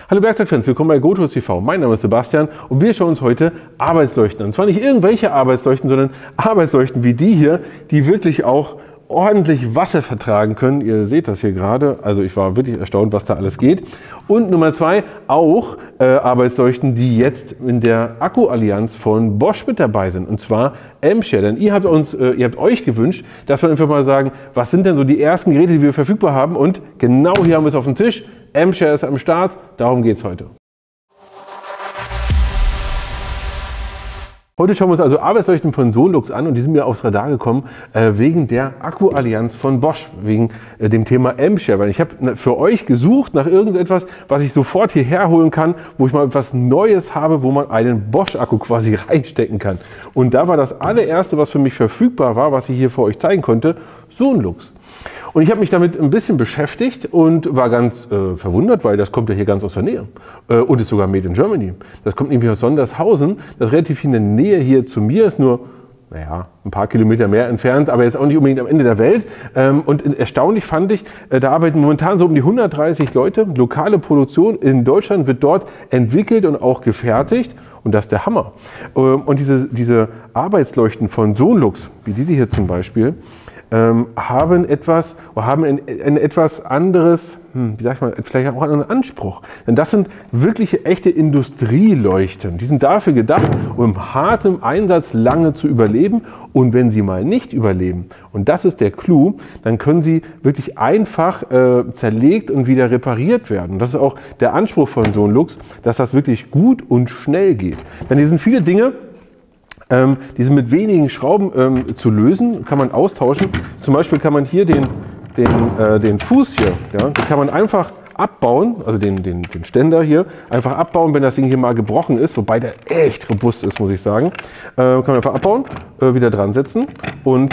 Hallo Werkzeugfans, willkommen bei GoTools TV. Mein Name ist Sebastian und wir schauen uns heute Arbeitsleuchten an. Und zwar nicht irgendwelche Arbeitsleuchten, sondern Arbeitsleuchten wie die hier, die wirklich auch ordentlich Wasser vertragen können. Ihr seht das hier gerade, also ich war wirklich erstaunt, was da alles geht. Und Nummer 2, auch Arbeitsleuchten, die jetzt in der Akku-Allianz von Bosch mit dabei sind, und zwar Emshare. Denn ihr habt euch gewünscht, dass wir einfach mal sagen, was sind denn so die ersten Geräte, die wir verfügbar haben, und genau hier haben wir es auf dem Tisch. Emshare ist am Start, darum geht es heute. Heute schauen wir uns also Arbeitsleuchten von Sonlux an und die sind mir aufs Radar gekommen wegen der Akku-Allianz von Bosch, wegen dem Thema Emshare. Weil ich habe für euch gesucht nach irgendetwas, was ich sofort hierher holen kann, wo ich mal etwas Neues habe, wo man einen Bosch-Akku quasi reinstecken kann. Und da war das allererste, was für mich verfügbar war, was ich hier für euch zeigen konnte, Sonlux. Und ich habe mich damit ein bisschen beschäftigt und war ganz verwundert, weil das kommt ja hier ganz aus der Nähe und ist sogar made in Germany. Das kommt nämlich aus Sondershausen, das ist relativ in der Nähe hier zu mir, ist nur naja, ein paar Kilometer mehr entfernt, aber jetzt auch nicht unbedingt am Ende der Welt. Und erstaunlich fand ich, da arbeiten momentan so um die 130 Leute. Lokale Produktion in Deutschland wird dort entwickelt und auch gefertigt. Und das ist der Hammer. Und diese Arbeitsleuchten von Sonlux, wie diese hier zum Beispiel, haben ein etwas anderes, wie sag ich mal, vielleicht auch einen Anspruch. Denn das sind wirkliche echte Industrieleuchten. Die sind dafür gedacht, um im harten Einsatz lange zu überleben. Und wenn sie mal nicht überleben, und das ist der Clou, dann können sie wirklich einfach zerlegt und wieder repariert werden. Das ist auch der Anspruch von Sonlux, dass das wirklich gut und schnell geht. Denn hier sind viele Dinge, die sind mit wenigen Schrauben zu lösen, kann man austauschen. Zum Beispiel kann man hier den Fuß hier, ja, den kann man einfach abbauen, also den Ständer hier, einfach abbauen, wenn das Ding hier mal gebrochen ist, wobei der echt robust ist, muss ich sagen. Kann man einfach abbauen, wieder dran setzen und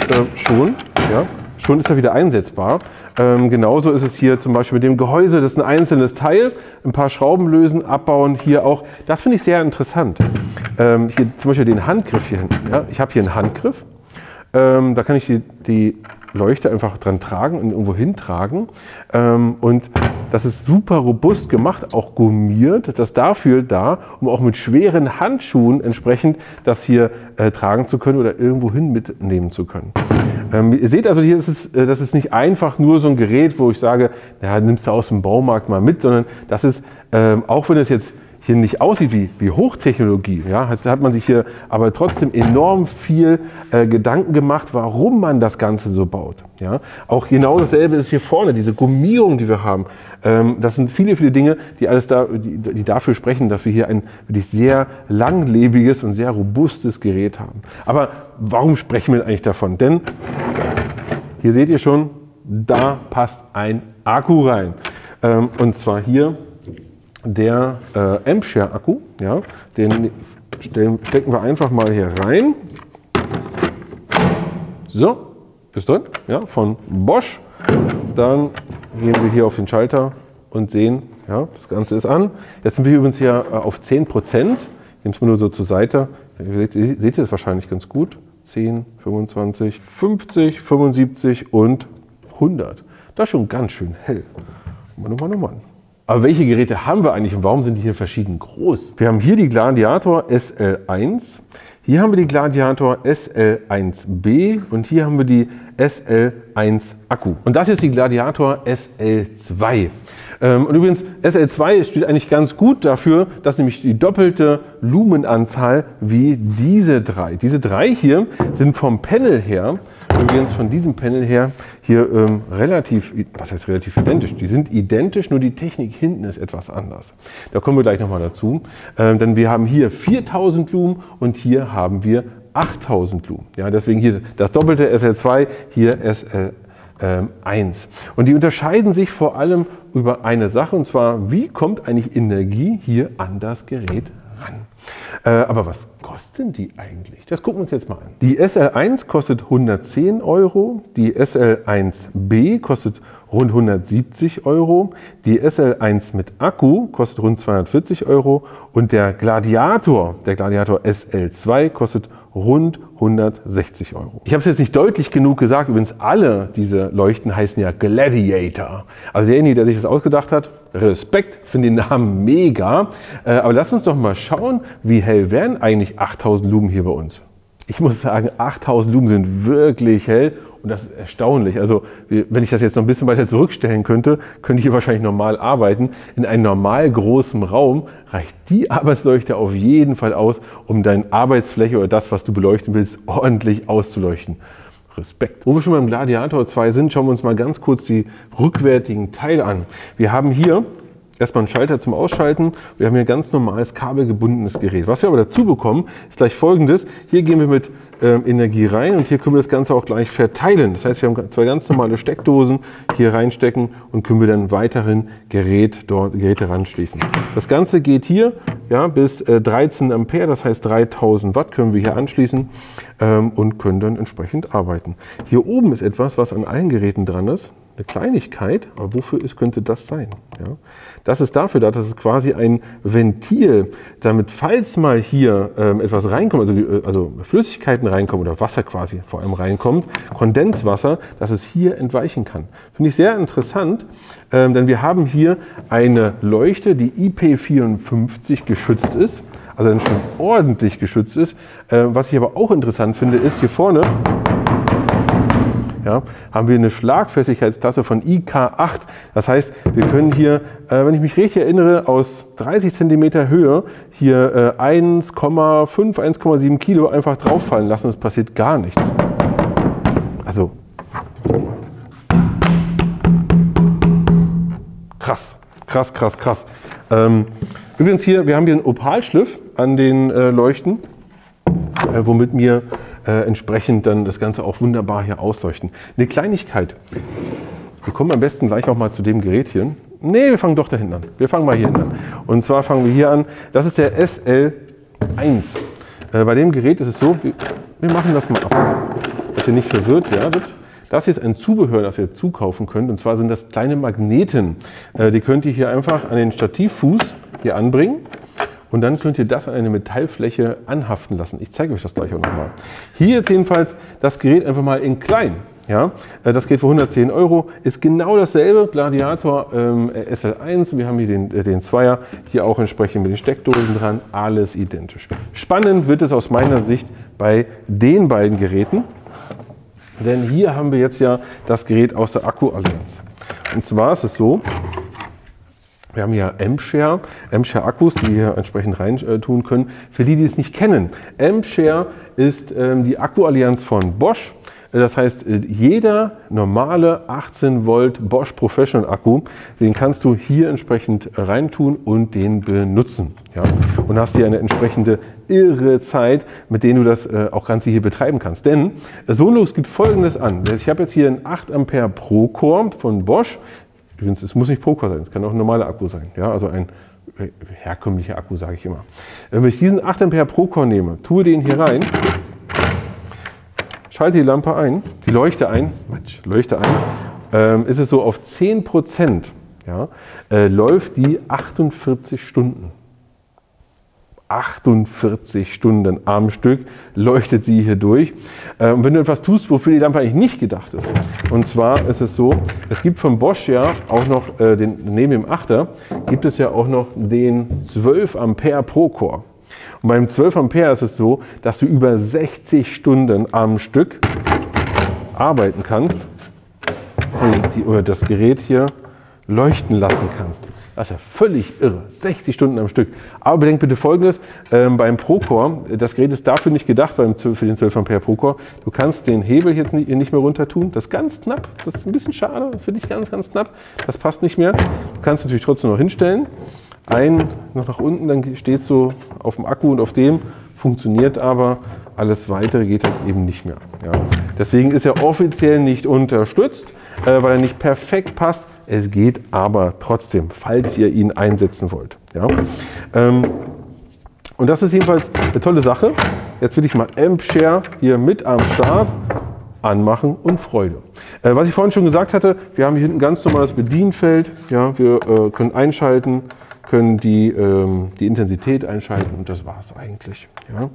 schon ist er wieder einsetzbar. Genauso ist es hier zum Beispiel mit dem Gehäuse, das ist ein einzelnes Teil, ein paar Schrauben lösen, abbauen, hier auch. Das finde ich sehr interessant. Hier zum Beispiel den Handgriff hier hinten. Ja? Ich habe hier einen Handgriff, da kann ich die Leuchte einfach dran tragen und irgendwo hintragen. Und das ist super robust gemacht, auch gummiert. Das ist dafür da, um auch mit schweren Handschuhen entsprechend das hier tragen zu können oder irgendwo hin mitnehmen zu können. Ihr seht also, hier ist das ist nicht einfach nur so ein Gerät, wo ich sage, naja, nimmst du aus dem Baumarkt mal mit, sondern das ist, auch wenn es jetzt hier nicht aussieht wie Hochtechnologie, ja, hat man sich hier aber trotzdem enorm viel Gedanken gemacht, warum man das Ganze so baut. Ja. Auch genau dasselbe ist hier vorne, diese Gummierung, die wir haben. Das sind viele Dinge, die dafür sprechen, dass wir hier ein wirklich sehr langlebiges und sehr robustes Gerät haben. Aber warum sprechen wir eigentlich davon? Denn hier seht ihr schon, da passt ein Akku rein. Und zwar hier der Emshare-Akku, ja, den stecken wir einfach mal hier rein. So, ist drin, ja, von Bosch. Dann gehen wir hier auf den Schalter und sehen, ja, das Ganze ist an. Jetzt sind wir übrigens hier auf 10%. Ich nehme es mal nur so zur Seite. Seht ihr das wahrscheinlich ganz gut? 10, 25, 50, 75 und 100. Das ist schon ganz schön hell. Mann. Aber welche Geräte haben wir eigentlich und warum sind die hier verschieden groß? Wir haben hier die Gladiator SL1, hier haben wir die Gladiator SL1B und hier haben wir die SL1 Akku. Und das hier ist die Gladiator SL2. Und übrigens, SL2 steht eigentlich ganz gut dafür, dass nämlich die doppelte Lumenanzahl wie diese drei. Diese drei hier sind vom Panel her, übrigens von diesem Panel her, hier relativ identisch? Die sind identisch, nur die Technik hinten ist etwas anders. Da kommen wir gleich nochmal dazu. Denn wir haben hier 4000 Lumen und hier haben wir 8000 Lumen. Ja, deswegen hier das doppelte SL2, hier SL1. Und die unterscheiden sich vor allem über eine Sache, und zwar, wie kommt eigentlich Energie hier an das Gerät ran? Aber was kosten die eigentlich? Das gucken wir uns jetzt mal an. Die SL1 kostet 110 €, die SL1B kostet rund 170 €, die SL1 mit Akku kostet rund 240 € und der Gladiator SL2 kostet rund 160 €. Ich habe es jetzt nicht deutlich genug gesagt, übrigens alle diese Leuchten heißen ja Gladiator. Also derjenige, der sich das ausgedacht hat, Respekt, finde den Namen mega. Aber lass uns doch mal schauen, wie hell wären eigentlich 8000 Lumen hier bei uns. Ich muss sagen, 8000 Lumen sind wirklich hell und das ist erstaunlich. Also wenn ich das jetzt noch ein bisschen weiter zurückstellen könnte, könnte ich hier wahrscheinlich normal arbeiten. In einem normal großen Raum reicht die Arbeitsleuchte auf jeden Fall aus, um deine Arbeitsfläche oder das, was du beleuchten willst, ordentlich auszuleuchten. Respekt. Wo wir schon beim Gladiator 2 sind, schauen wir uns mal ganz kurz die rückwärtigen Teile an. Wir haben hier erstmal einen Schalter zum Ausschalten. Wir haben hier ganz normales kabelgebundenes Gerät. Was wir aber dazu bekommen, ist gleich Folgendes. Hier gehen wir mit Energie rein und hier können wir das Ganze auch gleich verteilen. Das heißt, wir haben zwei ganz normale Steckdosen hier reinstecken und können wir dann weiterhin Geräte ranschließen. Das Ganze geht hier bis 13 Ampere, das heißt 3000 Watt können wir hier anschließen und können dann entsprechend arbeiten. Hier oben ist etwas, was an allen Geräten dran ist. Eine Kleinigkeit, aber wofür könnte das sein? Ja? Das ist dafür da, das ist quasi ein Ventil, damit falls mal hier etwas reinkommt, also Flüssigkeiten reinkommen oder Wasser quasi vor allem reinkommt, Kondenswasser, dass es hier entweichen kann. Finde ich sehr interessant, denn wir haben hier eine Leuchte, die IP54 geschützt ist, also dann schon ordentlich geschützt ist. Was ich aber auch interessant finde, ist hier vorne, haben wir eine Schlagfestigkeitsklasse von IK8. Das heißt, wir können hier, wenn ich mich richtig erinnere, aus 30 cm Höhe hier 1,5, 1,7 Kilo einfach drauffallen lassen und es passiert gar nichts. Also krass, krass, krass, krass. Übrigens hier, wir haben hier einen Opalschliff an den Leuchten, womit wir entsprechend dann das Ganze auch wunderbar hier ausleuchten. Eine Kleinigkeit. Wir kommen am besten gleich auch mal zu dem Gerät hier. Ne, wir fangen doch da hinten an. Wir fangen mal hier hinten an. Und zwar fangen wir hier an. Das ist der SL1. Bei dem Gerät ist es so, wir machen das mal ab, dass ihr nicht verwirrt werdet. Das hier ist ein Zubehör, das ihr zukaufen könnt. Und zwar sind das kleine Magneten. Die könnt ihr hier einfach an den Stativfuß hier anbringen. Und dann könnt ihr das an eine Metallfläche anhaften lassen. Ich zeige euch das gleich auch nochmal. Hier jetzt jedenfalls das Gerät einfach mal in klein. Ja, das geht für 110 €, ist genau dasselbe, Gladiator SL1. Wir haben hier den Zweier, hier auch entsprechend mit den Steckdosen dran, alles identisch. Spannend wird es aus meiner Sicht bei den beiden Geräten, denn hier haben wir jetzt ja das Gerät aus der Akku-Allianz. Und zwar ist es so, wir haben hier AmpShare Akkus, die wir hier entsprechend rein tun können. Für die, die es nicht kennen, AmpShare ist die Akku-Allianz von Bosch. Das heißt, jeder normale 18 Volt Bosch Professional Akku, den kannst du hier entsprechend reintun und den benutzen. Ja? Und hast hier eine entsprechende irre Zeit, mit denen du das auch Ganze hier betreiben kannst. Denn Sonolux gibt Folgendes an. Ich habe jetzt hier einen 8 Ampere Procore von Bosch. Übrigens, es muss nicht Procore sein, es kann auch ein normaler Akku sein. Ja? Also ein herkömmlicher Akku, sage ich immer. Wenn ich diesen 8 Ampere Procore nehme, tue den hier rein, schalte die Lampe ein, die Leuchte ein, ist es so auf 10%, ja, läuft die 48 Stunden. 48 Stunden am Stück leuchtet sie hier durch. Und wenn du etwas tust, wofür die Lampe eigentlich nicht gedacht ist, und zwar ist es so, es gibt von Bosch ja auch noch, neben dem 8er, gibt es ja auch noch den 12 Ampere Procore. Und beim 12 Ampere ist es so, dass du über 60 Stunden am Stück arbeiten kannst oder das Gerät hier leuchten lassen kannst. Das ist ja völlig irre. 60 Stunden am Stück. Aber bedenkt bitte Folgendes, beim Procore, das Gerät ist dafür nicht gedacht, für den 12 Ampere Procore. Du kannst den Hebel jetzt nicht mehr runter tun. Das ist ganz knapp, das ist ein bisschen schade, das finde ich ganz, ganz knapp. Das passt nicht mehr. Du kannst natürlich trotzdem noch hinstellen. Noch nach unten, dann steht es so auf dem Akku und auf dem, funktioniert aber, alles weitere geht halt eben nicht mehr. Ja. Deswegen ist er offiziell nicht unterstützt, weil er nicht perfekt passt. Es geht aber trotzdem, falls ihr ihn einsetzen wollt. Ja. Und das ist jedenfalls eine tolle Sache. Jetzt will ich mal AmpShare hier mit am Start anmachen und Freude. Was ich vorhin schon gesagt hatte, wir haben hier hinten ein ganz normales Bedienfeld. Ja, wir können einschalten, können die Intensität einschalten und das war es eigentlich. Ja.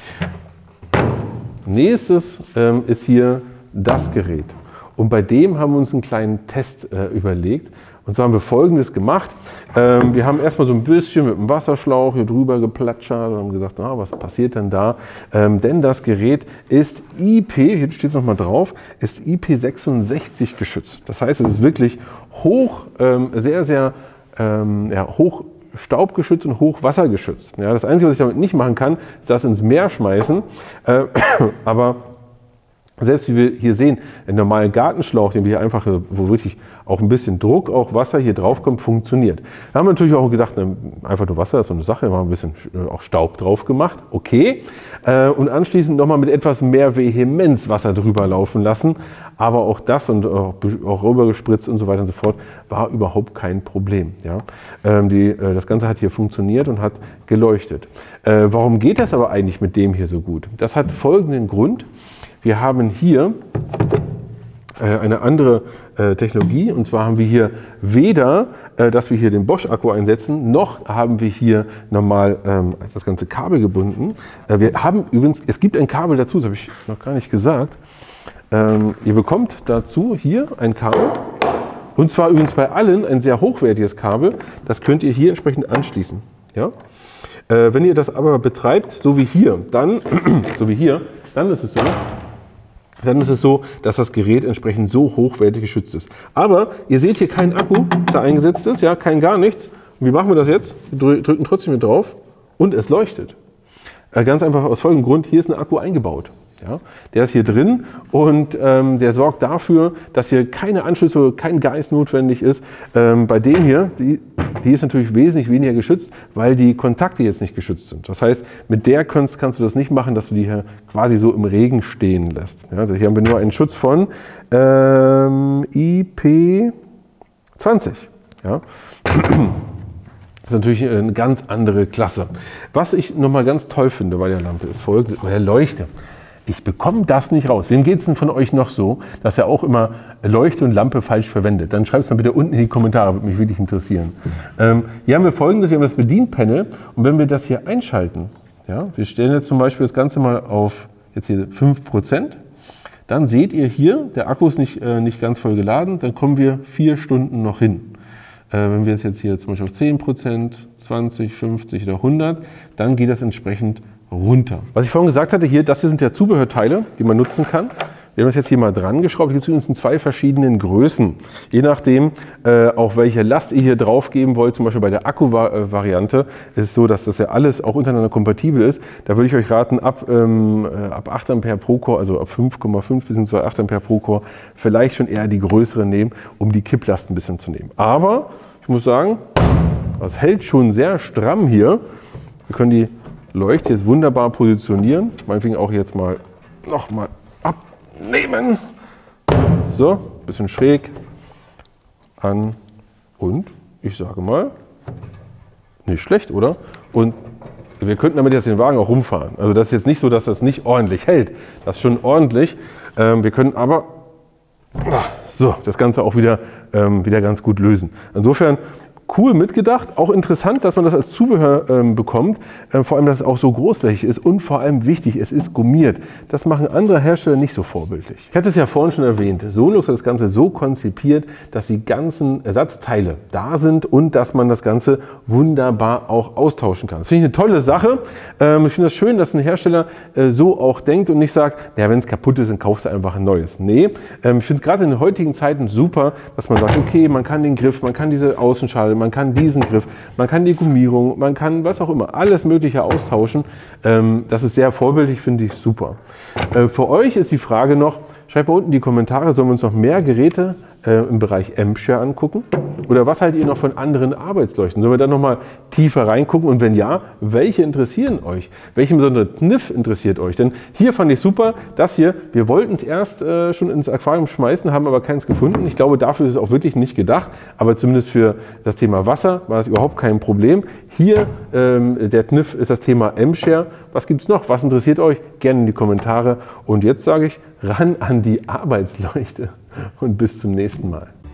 Nächstes ist hier das Gerät. Und bei dem haben wir uns einen kleinen Test überlegt. Und zwar haben wir Folgendes gemacht. Wir haben erstmal so ein bisschen mit dem Wasserschlauch hier drüber geplatschert und haben gesagt, na, was passiert denn da? Denn das Gerät ist hier steht es nochmal drauf, ist IP66 geschützt. Das heißt, es ist wirklich hoch, sehr hoch staubgeschützt und hochwassergeschützt. Ja, das Einzige, was ich damit nicht machen kann, ist das ins Meer schmeißen. Aber selbst wie wir hier sehen, ein normaler Gartenschlauch, den wir hier einfach, wo wirklich auch ein bisschen Druck, auch Wasser hier drauf kommt, funktioniert. Da haben wir natürlich auch gedacht, einfach nur Wasser ist so eine Sache, wir haben ein bisschen auch Staub drauf gemacht, okay. Und anschließend nochmal mit etwas mehr Vehemenz Wasser drüber laufen lassen. Aber auch das und auch rüber gespritzt und so weiter und so fort war überhaupt kein Problem. Ja. Das Ganze hat hier funktioniert und hat geleuchtet. Warum geht das aber eigentlich mit dem hier so gut? Das hat folgenden Grund. Wir haben hier eine andere Technologie, und zwar haben wir hier weder, dass wir hier den Bosch-Akku einsetzen, noch haben wir hier normal das ganze Kabel gebunden. Wir haben übrigens, es gibt ein Kabel dazu, das habe ich noch gar nicht gesagt. Ihr bekommt dazu hier ein Kabel, und zwar übrigens bei allen ein sehr hochwertiges Kabel. Das könnt ihr hier entsprechend anschließen. Ja? Wenn ihr das aber betreibt, so wie hier, dann ist es so, dass das Gerät entsprechend so hochwertig geschützt ist. Aber ihr seht hier keinen Akku, der eingesetzt ist, ja, kein gar nichts. Und wie machen wir das jetzt? Wir drücken trotzdem hier drauf und es leuchtet. Ganz einfach aus folgendem Grund, hier ist ein Akku eingebaut. Ja, der ist hier drin und der sorgt dafür, dass hier keine Anschlüsse, kein Geist notwendig ist. Bei dem hier, die ist natürlich wesentlich weniger geschützt, weil die Kontakte jetzt nicht geschützt sind. Das heißt, mit der kannst du das nicht machen, dass du die hier quasi so im Regen stehen lässt. Ja, also hier haben wir nur einen Schutz von IP20. Ja. Das ist natürlich eine ganz andere Klasse. Was ich nochmal ganz toll finde bei der Lampe ist folgendes, bei der Leuchte. Ich bekomme das nicht raus. Wem geht es denn von euch noch so, dass er auch immer Leuchte und Lampe falsch verwendet? Dann schreibt es mal bitte unten in die Kommentare, würde mich wirklich interessieren. Hier haben wir Folgendes, wir haben das Bedienpanel und wenn wir das hier einschalten, ja, wir stellen jetzt zum Beispiel das Ganze mal auf jetzt hier 5%, dann seht ihr hier, der Akku ist nicht ganz voll geladen, dann kommen wir 4 Stunden noch hin. Wenn wir es jetzt hier zum Beispiel auf 10%, 20, 50 oder 100, dann geht das entsprechend runter. Was ich vorhin gesagt hatte, hier, das hier sind ja Zubehörteile, die man nutzen kann. Wir haben das jetzt hier mal dran geschraubt. Hier gibt es in 2 verschiedenen Größen. Je nachdem, auch welche Last ihr hier drauf geben wollt, zum Beispiel bei der Akku-Variante, ist es so, dass das ja alles auch untereinander kompatibel ist. Da würde ich euch raten, ab 8 Ampere pro Core, also ab 5,5 bzw. 8 Ampere pro Core, vielleicht schon eher die größere nehmen, um die Kipplast ein bisschen zu nehmen. Aber ich muss sagen, das hält schon sehr stramm hier. Wir können die Leuchte jetzt wunderbar positionieren. Meinetwegen auch jetzt mal nochmal abnehmen. So, bisschen schräg an und ich sage mal, nicht schlecht, oder? Und wir könnten damit jetzt den Wagen auch rumfahren. Also das ist jetzt nicht so, dass das nicht ordentlich hält. Das ist schon ordentlich. Wir können aber so das Ganze auch wieder ganz gut lösen. Insofern cool mitgedacht, auch interessant, dass man das als Zubehör bekommt, vor allem, dass es auch so großflächig ist und vor allem wichtig, es ist gummiert. Das machen andere Hersteller nicht so vorbildlich. Ich hatte es ja vorhin schon erwähnt, Sonolux hat das Ganze so konzipiert, dass die ganzen Ersatzteile da sind und dass man das Ganze wunderbar auch austauschen kann. Das finde ich eine tolle Sache. Ich finde es schön, dass ein Hersteller so auch denkt und nicht sagt, ja, wenn es kaputt ist, dann kaufst du einfach ein neues. Nee, ich finde es gerade in den heutigen Zeiten super, dass man sagt, okay, man kann den Griff, man kann diese Außenschale, man kann diesen Griff, man kann die Gummierung, man kann was auch immer, alles Mögliche austauschen. Das ist sehr vorbildlich, finde ich super. Für euch ist die Frage noch, Schreibt mal unten in die Kommentare, sollen wir uns noch mehr Geräte im Bereich Ampshare angucken? Oder was haltet ihr noch von anderen Arbeitsleuchten? Sollen wir da nochmal tiefer reingucken? Und wenn ja, welche interessieren euch? Welchen besonderen Kniff interessiert euch? Denn hier fand ich super, das hier, wir wollten es erst schon ins Aquarium schmeißen, haben aber keins gefunden. Ich glaube, dafür ist es auch wirklich nicht gedacht. Aber zumindest für das Thema Wasser war es überhaupt kein Problem. Hier, der Kniff ist das Thema Ampshare. Was gibt es noch? Was interessiert euch? Gerne in die Kommentare. Und jetzt sage ich, ran an die Arbeitsleuchte und bis zum nächsten Mal.